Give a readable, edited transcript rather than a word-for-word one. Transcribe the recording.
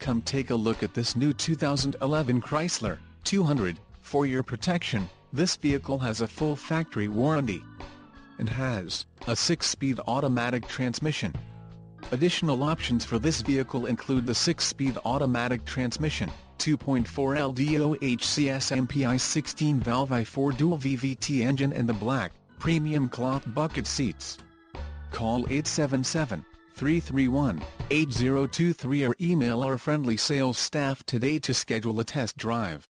Come take a look at this new 2011 Chrysler 200. For your protection, this vehicle has a full factory warranty and has a 6-speed automatic transmission. Additional options for this vehicle include the 6-speed automatic transmission, 2.4 LDOHCS MPI 16-valve i4 dual VVT engine and the black, premium cloth bucket seats. Call 877-331-8023 or email our friendly sales staff today to schedule a test drive.